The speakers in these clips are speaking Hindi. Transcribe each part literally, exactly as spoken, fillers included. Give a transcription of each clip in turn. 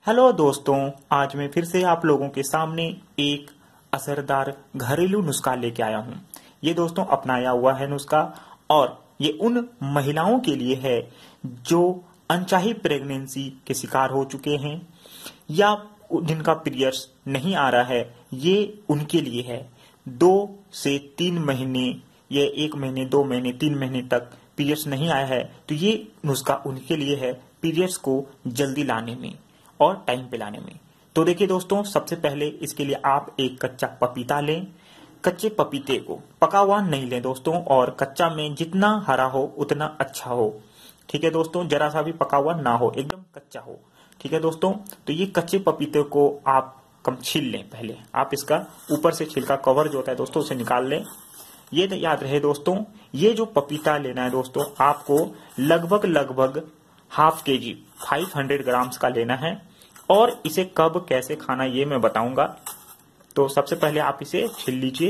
हेलो दोस्तों, आज मैं फिर से आप लोगों के सामने एक असरदार घरेलू नुस्खा लेके आया हूँ। ये दोस्तों अपनाया हुआ है नुस्खा और ये उन महिलाओं के लिए है जो अनचाही प्रेगनेंसी के शिकार हो चुके हैं या जिनका पीरियड्स नहीं आ रहा है। ये उनके लिए है। दो से तीन महीने या एक महीने, दो महीने, तीन महीने तक पीरियड्स नहीं आया है तो ये नुस्खा उनके लिए है, पीरियड्स को जल्दी लाने में और टाइम पे लाने में। तो देखिए दोस्तों, सबसे पहले इसके लिए आप एक कच्चा पपीता लें। कच्चे पपीते को पका हुआ नहीं लें दोस्तों, और कच्चा में जितना हरा हो उतना अच्छा हो। ठीक है दोस्तों, जरा सा भी पका हुआ ना हो, एकदम कच्चा हो। ठीक है दोस्तों, तो ये कच्चे पपीते को आप कम छील लें। पहले आप इसका ऊपर से छिलका कवर जो होता है दोस्तों उसे निकाल लें। ये याद रहे दोस्तों, ये जो पपीता लेना है दोस्तों आपको लगभग लगभग हाफ के जी फाइव हंड्रेड ग्राम्स का लेना है। और इसे कब कैसे खाना ये मैं बताऊंगा। तो सबसे पहले आप इसे छील लीजिए।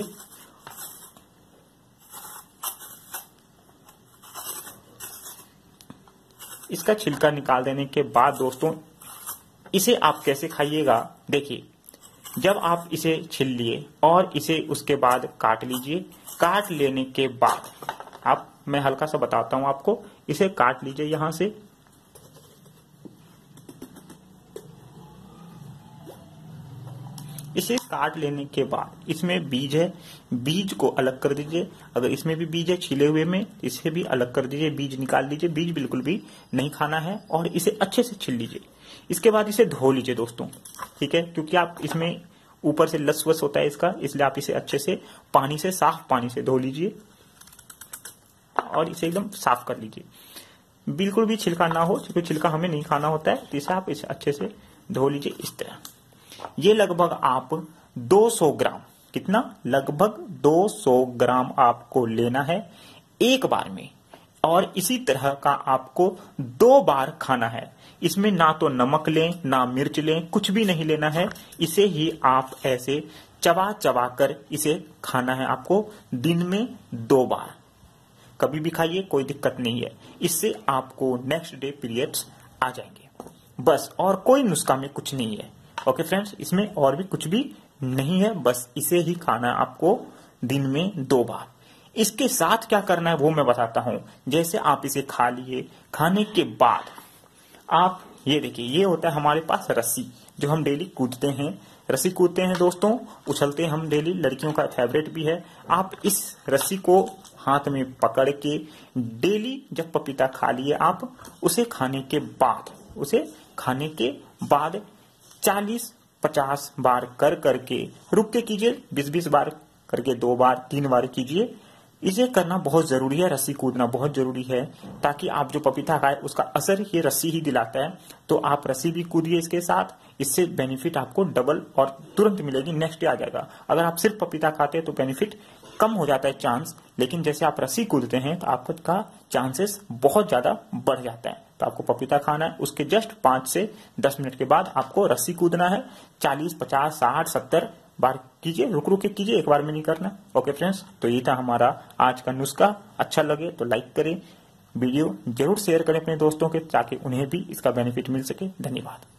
इसका छिलका निकाल देने के बाद दोस्तों इसे आप कैसे खाइएगा, देखिए जब आप इसे छील लिए और इसे उसके बाद काट लीजिए। काट लेने के बाद आप मैं हल्का सा बताता हूं आपको, इसे काट लीजिए यहां से। इसे काट लेने के बाद इसमें बीज है, बीज को अलग कर दीजिए। अगर इसमें भी बीज है छिले हुए में, इसे भी अलग कर दीजिए, बीज निकाल दीजिए। बीज बिल्कुल भी नहीं खाना है और इसे अच्छे से छील लीजिए। इसके बाद इसे धो लीजिए दोस्तों, ठीक है, क्योंकि आप इसमें ऊपर से लस वस होता है इसका, इसलिए आप इसे अच्छे से पानी से, साफ पानी से धो लीजिए और इसे एकदम साफ कर लीजिए। बिल्कुल भी छिलका ना हो, क्योंकि छिलका हमें नहीं खाना होता है। तो इसे आप इसे अच्छे से धो लीजिए इस तरह। ये लगभग आप दो सौ ग्राम, कितना, लगभग दो सौ ग्राम आपको लेना है एक बार में। और इसी तरह का आपको दो बार खाना है। इसमें ना तो नमक लें ना मिर्च लें, कुछ भी नहीं लेना है। इसे ही आप ऐसे चबा चबा कर इसे खाना है आपको दिन में दो बार। कभी भी खाइए, कोई दिक्कत नहीं है। इससे आपको नेक्स्ट डे पीरियड्स आ जाएंगे बस, और कोई नुस्खा में कुछ नहीं है। ओके फ्रेंड्स, इसमें और भी कुछ भी नहीं है, बस इसे ही खाना है आपको दिन में दो बार। इसके साथ क्या करना है वो मैं बताता हूं। जैसे आप इसे खा लिए, खाने के बाद आप ये देखिए, ये होता है हमारे पास रस्सी जो हम डेली कूदते हैं। रस्सी कूदते हैं दोस्तों, उछलते हैं हम डेली, लड़कियों का फेवरेट भी है। आप इस रस्सी को हाथ में पकड़ के डेली जब पपीता खा लिए आप, उसे खाने के बाद उसे खाने के बाद चालीस पचास बार कर करके रुक के कीजिए। बीस बीस बार करके दो बार तीन बार कीजिए। इसे करना बहुत जरूरी है, रस्सी कूदना बहुत जरूरी है, ताकि आप जो पपीता खाए उसका असर ये रस्सी ही दिलाता है। तो आप रस्सी भी कूदिए इसके साथ, इससे बेनिफिट आपको डबल और तुरंत मिलेगी, नेक्स्ट डे आ जाएगा। अगर आप सिर्फ पपीता खाते हैं तो बेनिफिट कम हो जाता है चांस, लेकिन जैसे आप रस्सी कूदते हैं तो आपका चांसेस बहुत ज्यादा बढ़ जाता है। तो आपको पपीता खाना है, उसके जस्ट पांच से दस मिनट के बाद आपको रस्सी कूदना है। चालीस पचास साठ सत्तर बार कीजिए, रुक रुक के कीजिए, एक बार में नहीं करना। ओके फ्रेंड्स, तो ये था हमारा आज का नुस्खा। अच्छा लगे तो लाइक करें, वीडियो जरूर शेयर करें अपने दोस्तों के, ताकि उन्हें भी इसका बेनिफिट मिल सके। धन्यवाद।